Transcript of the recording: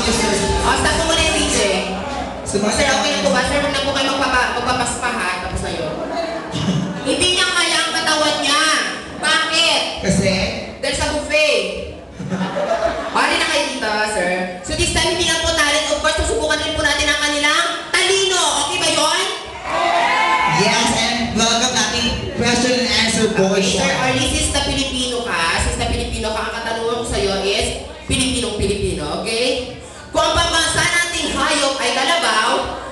O, stop mo muna yung DJ. Sir, okay na po ba? Sir, huwag na po kayo magpapaspahan. Tapos na yun. Hindi niya kaya ang katawan niya. Bakit? Kasi? Dahil sa buffet. Pari na kayo dito, sir. So this time, hindi lang po talent. Of course, susubukan rin po natin ang kanilang talino. Okay ba yun? Yes, and welcome natin question and answer portion. Sir, Orly, since na Pilipino ka, ang katanungan ko sa'yo is Pilipinong-Pilipino, okay? Kung ang pambansa nating hayop ay kalabaw,